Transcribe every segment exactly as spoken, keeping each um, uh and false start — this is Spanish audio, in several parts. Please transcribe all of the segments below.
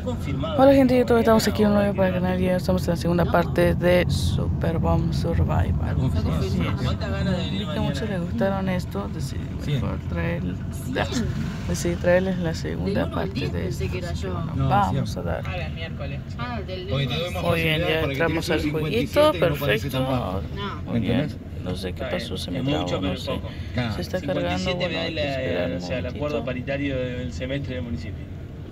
confirmado. Hola gente de YouTube, estamos aquí de nuevo para el canal y estamos en la segunda parte de Super Bomb Survival. Sí, sí, ¿Cuántas ganas de venir sí, que mañana? muchos les gustaron esto, decidí Sí. mejor traer, decidí traerles la segunda parte de esto. Así que bueno, No, vamos sí. a dar. Ah, el miércoles. Ah, del Porque te doy más Muy bien, posibilidades ya para que entramos tires al un jueguito, cincuenta y siete y no parece perfecto. tan bajo. No. Muy bien, ¿Entendés? no sé qué pasó, se me Es trabó, mucho, pero no es sé. poco. Nah, Se está cincuenta y cargando, siete me bueno, da hay que la, esperar un o sea, el acuerdo momentito. paritario del semestre del municipio.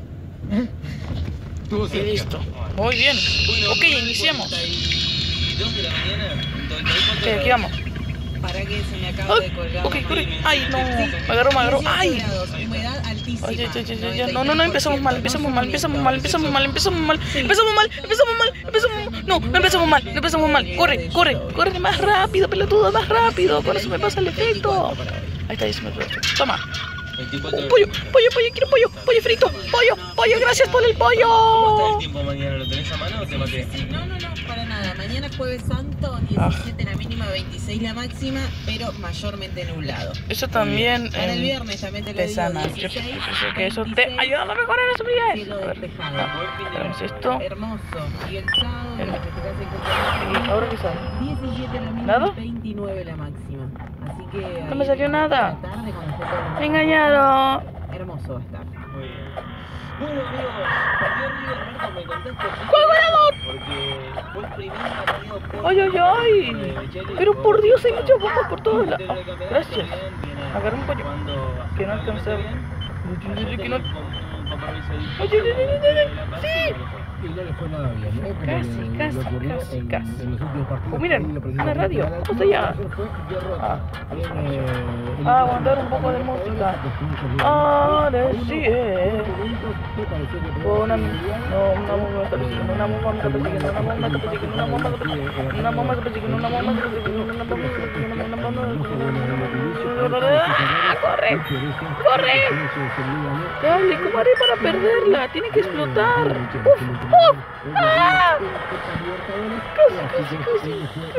Y listo. Muy bien. Ok, iniciamos. dos de la mañana, Ok, aquí vamos. Para que se me acabe de Ay, colgar. ok, la corre. mano. Ay, no. Me agarró, me agarró. dieciocho Ay. grados, humedad altísima. Ay, ay, ay, ay, ay, noventa y no, no, no, empezamos mal, tres por ciento, empezamos mal, empezamos mal, empezamos mal, empezamos mal, Sí. empezamos mal, empezamos mal, empezamos mal. No, no empezamos mal, no empezamos mal. Corre, corre, corre más rápido, pelotudo, más rápido. Con eso me pasa el efecto. Ahí está, ahí se me pasa. Toma. veinticuatro Un pollo, pollo, pollo, quiero pollo, pollo frito, pollo, pollo, gracias por el ¿Cómo está pollo. el tiempo mañana? ¿Lo tenés a mano o te maté? Sí, no, no, no, para nada. Mañana jueves santo, diecisiete la mínima, veintiséis la máxima, pero mayormente nublado. Eso también Para el eh, viernes también te lo te digo, sana. Yo dieciséis, sé que eso te veintiséis, ayuda a mejorar las habilidades. cielo A ver, despejado. ah, tenemos esto. Hermoso. Y el sábado, El- para festejar el ¿Y cumpleaños, ahora qué sale? diecisiete la mínima, ¿Nada? veintinueve la máxima. Así que No me ahí salió en nada. la tarde, cuando esté todo Me engañaron. hermoso va a estar. Muy bien. Bueno, amigos, perdió River, Marco, me contaste. ¡Gol goleador! Porque fue el primer partido por. Ay, ay, ay. Pero por Dios, hay muchas bombas por todos lados. Ah, gracias. Agarré un pollo. Que no alcanzaba. Que no. Ay, ay, ay, ay, ay. Sí. Y no le fue nada bien, ¿eh? Como Casi, le- casi, le ocurrió casi, en, casi. en los últimos partidos. Oh, miren, Ahí lo una precisamente radio. la- Vamos allá. fue derrota. Ah. Bien, eh, el- Ah, aguantar un poco de música. Ahora sí, eh. Me pareció que Oh, una, no, una bomba me está persiguiendo, una bomba me está persiguiendo, una bomba me está persiguiendo, una bomba me está persiguiendo, una bomba me está persiguiendo, una bomba me está persiguiendo, una bomba me está persiguiendo, una bomba me está persiguiendo. ¡Ah, corre! ¡Corre! Dale, ¿cómo haré para perderla? Tiene que explotar. ¡Uf! ¡Uf! ¡Ah! Casi, casi, casi,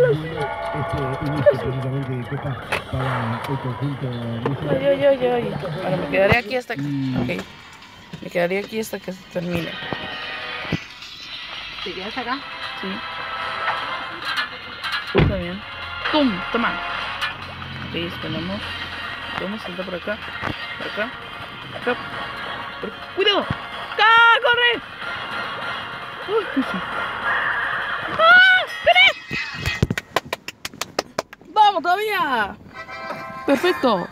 casi. Ay, ay, ay, ay. Bueno, me quedaré aquí hasta que... Ok. Me quedaría aquí hasta que se termine. ¿Te quedas acá? Sí. Está bien. ¡Tum! Toma. Ok, esperamos. Vamos a saltar por acá. Por acá. Acá. Por... ¡Cuidado! ¡Ah! ¡Corre! ¡Uy, qué sí! ¡Ah! ¡Esperé! ¡Vamos todavía! ¡Perfecto!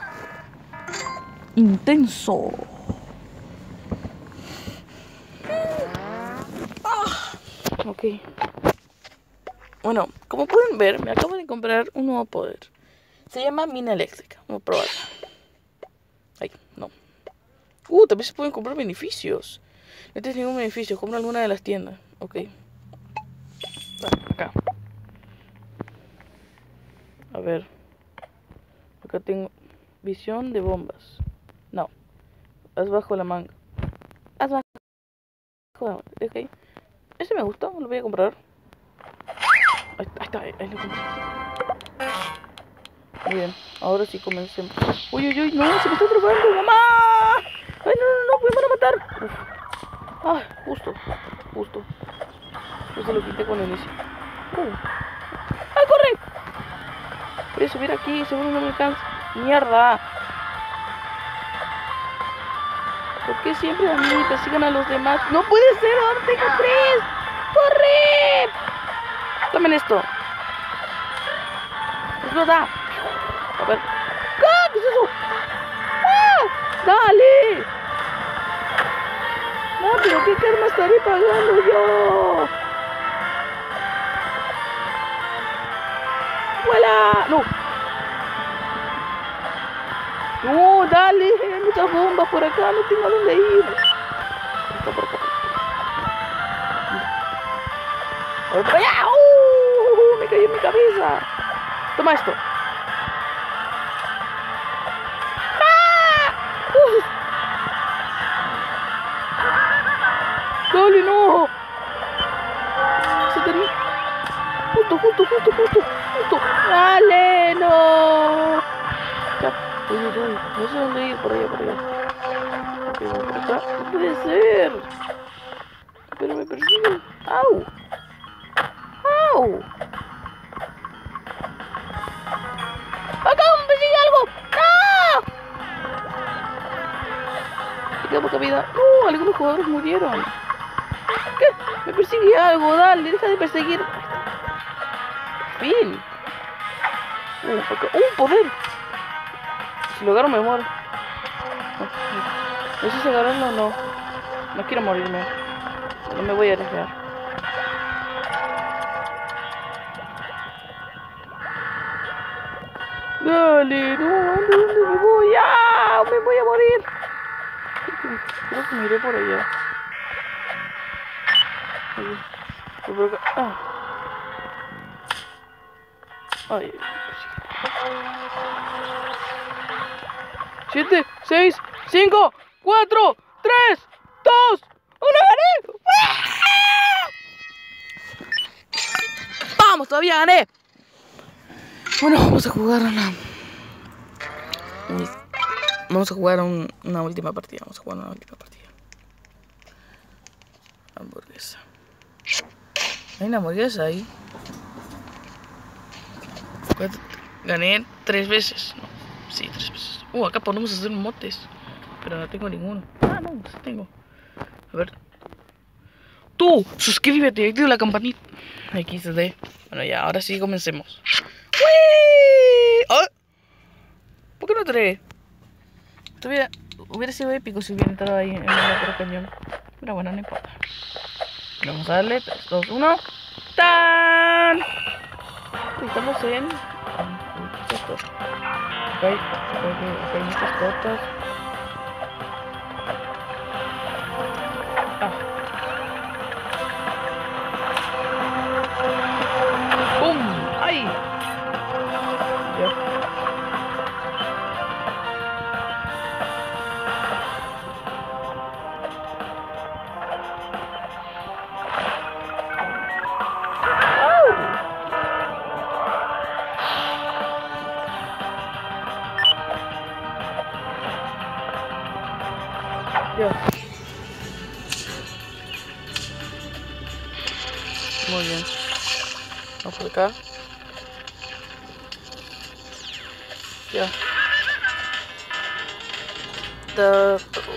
Intenso. Ok. Bueno, como pueden ver, me acabo de comprar un nuevo poder. Se llama mina eléctrica. Vamos a probarlo. Ay, no. Uh, también se pueden comprar beneficios. No tienes ningún beneficio. Compra alguna de las tiendas. Ok. Va, acá. A ver. Acá tengo visión de bombas. No. Haz bajo la manga. Haz bajo la manga. Ok. Ese me gusta, lo voy a comprar. Ahí, ahí está, ahí, ahí lo compré. Muy bien, ahora sí comencemos. Uy, uy, uy, no, se me está atrapando, mamá. Ay, no, no, no, me van a matar. Uf. Ah, justo, justo. Justo lo quité con el inicio. Uh. ¡Ay, corre! Voy a subir aquí, seguro no me alcanza. ¡Mierda! ¿Por qué siempre a mí me persiguen a los demás? ¡No puede ser! ¡Ahora tengo tres! ¡Corre! Tomen esto. ¡Explota! A ver. ¡Ah! ¿Qué es eso? ¡Ah! ¡Dale! No, pero ¿qué karma estaré pagando yo? ¡Vuela! ¡No! ¡No! ¡Dale! Hay muchas bombas por acá, no tengo a dónde ir. Está por acá. ¡Voy para allá! ¡Uh! ¡Me caí en mi cabeza! Toma esto. ¡Ah! ¡Uh! ¡Dale, no! Se terminó. Justo, justo, justo, justo, justo. ¡Dale, no! Ya. Uy, uy, uy. No sé dónde ir. Por allá, por allá. Ok, voy por acá. No puede ser. pero me persiguen. ¡Au! ¡Au! ¡Acá me persigue algo! ¡No! Me quedo poca vida. ¡No! Algunos jugadores murieron. ¿Qué? Me persigue algo, dale, deja de perseguir. Por fin. Uh, acá. ¡Un poder! Si lo agarro me muero. No, no sé si agarrarlo o no. No quiero morirme. No me voy a arriesgar. Dale, no, ¿dónde, dónde me voy? ¡Ah! Me voy a morir. Creo que me iré por allá. Voy por acá. Ah. Ay, siete, seis, cinco, cuatro, tres, dos, uno, gané. Vamos, todavía gané. Bueno, vamos a jugar una... Vamos a jugar un, una última partida. Vamos a jugar una última partida. Hamburguesa. Hay una hamburguesa ahí. Gané tres veces. No, sí, tres veces. Uh, acá podemos hacer motes. Pero no tengo ninguno. Ah, no, sí tengo. A ver. Tú, suscríbete y activa la campanita. equis de. Bueno, ya, ahora sí comencemos. ¡Uy! ¡Oh! ¿Por qué no trae? Todavía hubiera sido épico si hubiera entrado ahí en el otro cañón. Pero bueno, no importa. Vamos a darle tres, dos, uno. ¡Tan! Estamos en... ¿Qué es esto? Ok, ok, hay muchas cosas. Ah. ¡Bum! ¡Ay! Ya. Ya. Muy bien. Vamos por acá. Ya. Da...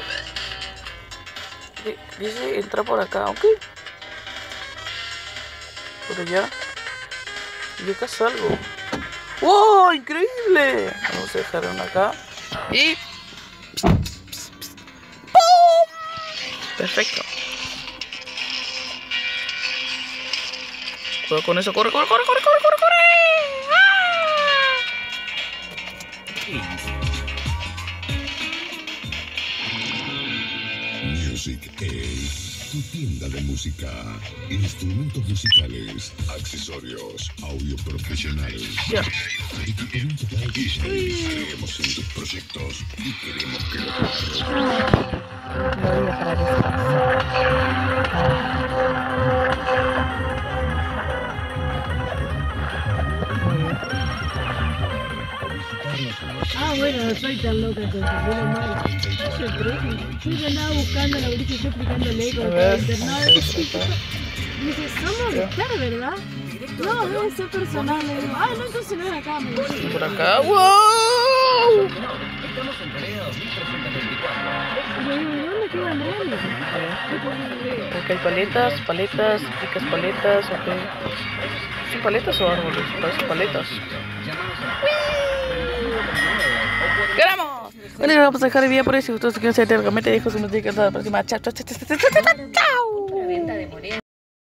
Dice entra por acá, ok. Por allá. Y acá salgo. ¡Wow! ¡Increíble! Vamos a dejar una acá. Y... perfecto. Cuidado con eso. Corre, corre, corre, corre, corre, corre, corre. ¡Ah! Music A, tu tienda de música, instrumentos musicales, accesorios, audio profesional. Ya. Equipamiento para D J. Creemos en tus proyectos y queremos que lo desarrolles. Voy a parar Ah, bueno, no soy tan loca con menos mal. Yo creo yo andaba buscando la Brice, yo explicándole con el internado. Dice, somos de estar, ¿verdad? No, debe ser personal. Le digo, ah, no, entonces no es acá. Me dice. por acá. ¡Wow! Estamos en Perea dos mil trescientos veinticuatro. Y le digo, ¿y dónde queda Andrea? Porque hay paletas, paletas, ricas paletas, ok. ¿Son paletas o árboles? Parecen paletas. ¡Ganamos! Bueno, vamos a dejar el video por ahí. Si gustó, suscríbanse, te recomiendo, dejo su música. Hasta la próxima. Chao, chao, chao, chao, chao, chao, chao.